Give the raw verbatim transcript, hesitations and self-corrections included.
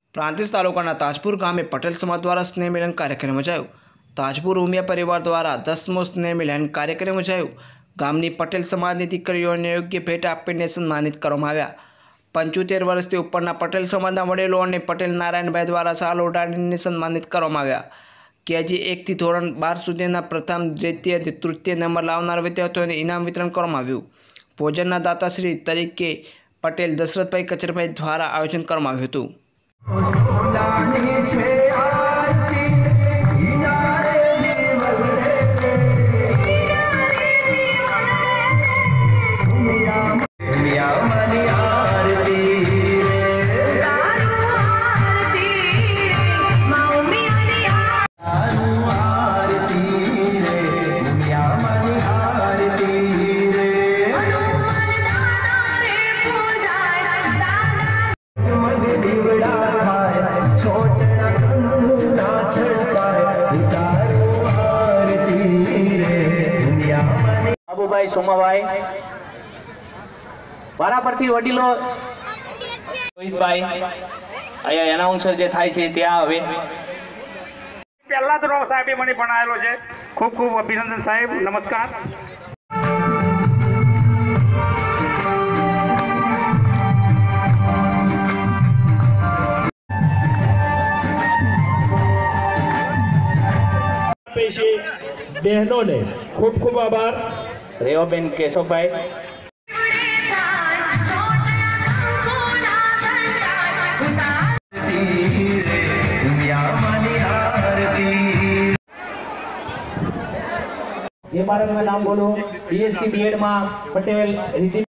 પ્રાંતિજ તાલુકાના તાજપુર ગામે પટેલ સમાજ દ્વારા સ્નેહ મિલન કાર્યક્રમ યોજાયો। તાજપુર ઉમિયા પરિવાર દ્વારા દસમો સ્નેહ મિલન કાર્યક્રમ યોજાયો। ગામની પટેલ સમાજની દીકરીઓને યોગ્ય ભેટ આપીને સન્માનિત કરવામાં આવ્યા। પંચોતેર વર્ષથી ઉપરના પટેલ સમાજના વડીલો અને પટેલ નારાયણભાઈ દ્વારા શાલ ઓઢાડીને સન્માનિત કરવામાં આવ્યા। કેજી એકથી ધોરણ બાર સુધીના પ્રથમ, દ્વિતીય, તૃતીય નંબર લાવનાર વિદ્યાર્થીઓને ઇનામ વિતરણ કરવામાં આવ્યું। ભોજનના દાતાશ્રી તરીકે પટેલ દશરથભાઈ કચરભાઈ દ્વારા આયોજન કરવામાં આવ્યું હતું। બાબુભાઈ સોમાભાઈ વારા પરથી વડીલો રોહિતભાઈ અહીંયા એનાઉન્સર જે થાય છે ત્યાં હવે પહેલા તો સાહેબે મને ભણાવેલો છે। ખૂબ ખૂબ અભિનંદન સાહેબ, નમસ્કાર। बहनों ने खूब खूब आभार। રેવાબેન કેશવભાઈ, જે બાળકનું નામ બોલો, બીએસસી બીએડ માં પટેલ રીતિ